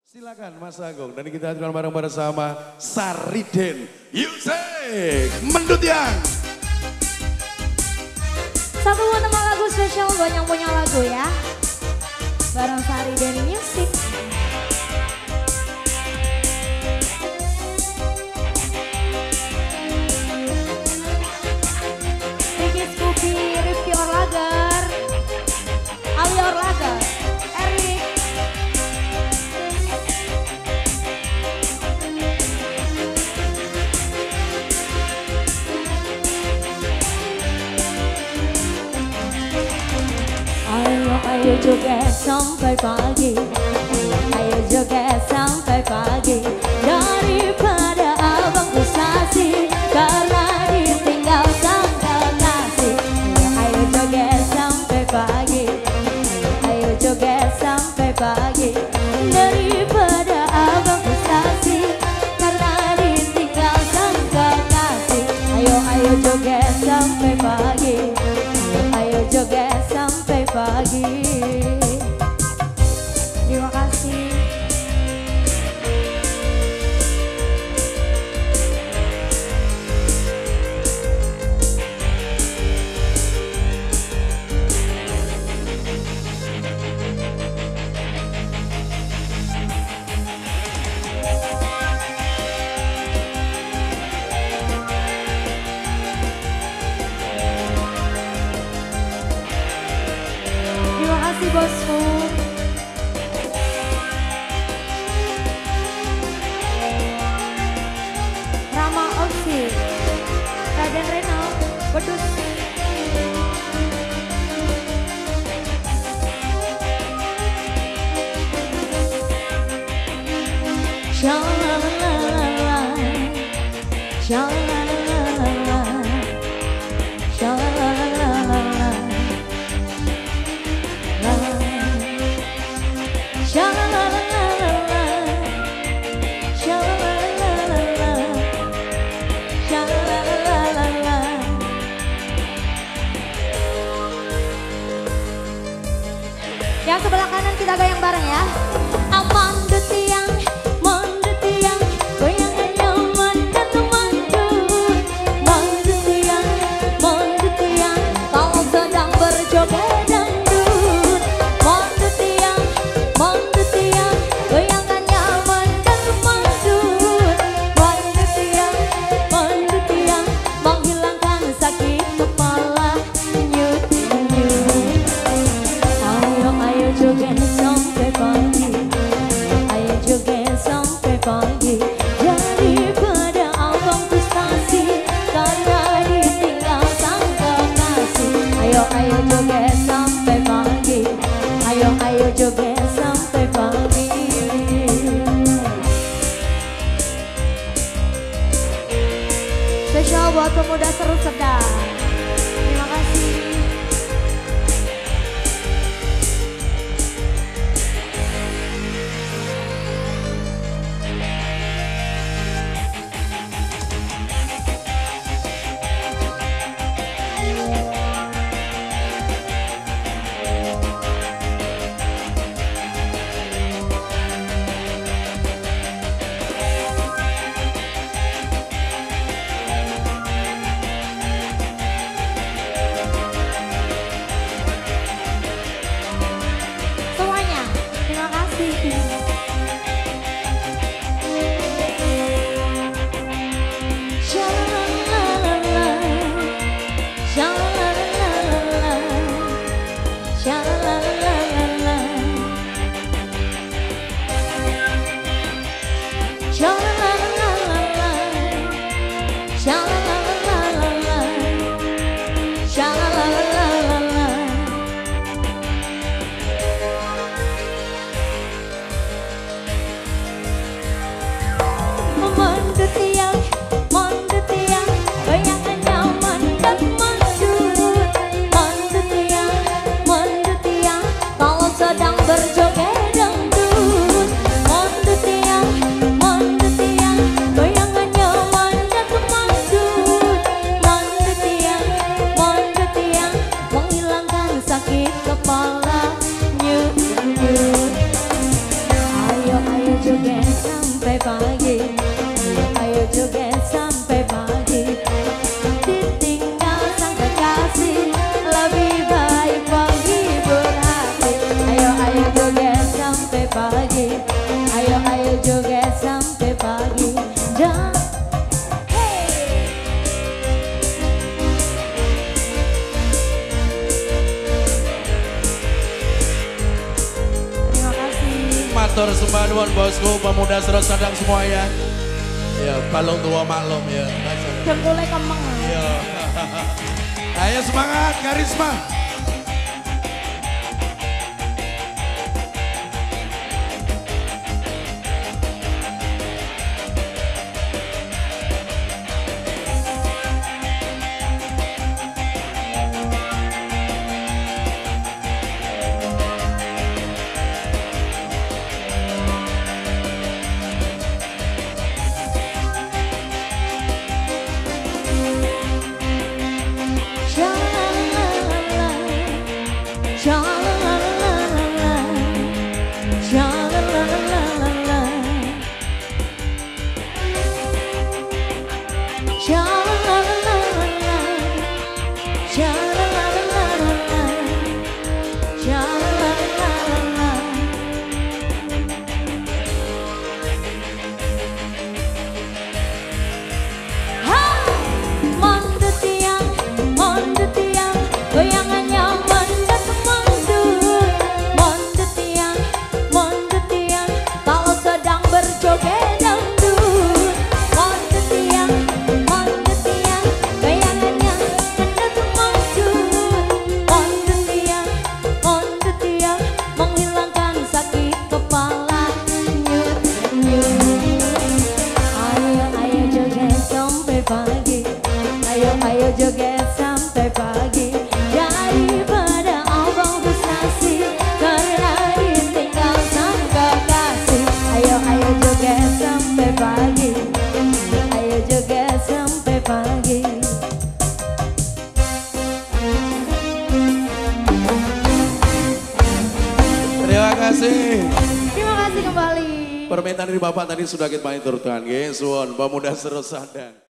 Silakan Mas Agung dan kita hadirkan bareng-bareng sama Sariden Yusek Mendut Yang. Satu buat nama lagu spesial buat yang punya lagu ya. Bareng Sariden Music. Ricky Scoopy, Rifki Orlagar, Ali Orlagar, Erik. Ayo joget sampai pagi, ayo joget sampai pagi, daripada abang frustasi karena ditinggal sang kekasih. Ayo joget sampai pagi, ayo joget sampai pagi, daripada abang frustasi karena ditinggal sang kekasih. Ayo joget sampai pagi, ayo joget sampai pagi. Terima kasih. Terima kasih bosku. Rama Oksi, Raden Reno, Bedus. Sha-la-la-la-la, sha-la-la-la-la, sha-la-la-la-la. Yang sebelah kanan kita goyang bareng ya. Aman detiang, mondetiang, goyangannya mandan mandut. Mondetiang, kalau sedang berjoget dangdut. Mondetiang, goyangannya mandan mandut. Mondetiang, menghilangkan sakit kepala. Nyut-nyut. Ayo joget sampai pagi, ayo joget sampai pagi, daripada abang frustasi karena ditinggal sang kekasih. Ayo joget sampai pagi, ayo joget sampai pagi. Spesial buat pemuda seru sedang. Terima kasih. joget sampai pagi. Ayo joget sampai pagi. Ditinggal sang kekasih, lebih baik menghibur hati. Ayo joget sampai pagi. Ayo joget sampai pagi. Dan matur sembah nuwun bosku, pemuda Seros Sadang semua ya. Ya, balung tua maklum ya. jempolnya kemeng. Ya. Ayo semangat, karisma. Ayo joget sampai pagi. Daripada abang frustasi karena ditinggal sang kekasih. Ayo joget sampai pagi. Ayo joget sampai pagi. Terima kasih. Terima kasih kembali. Permintaan dari Bapak tadi sudah kita turutkan. Suwon, pemuda Seros Sadang.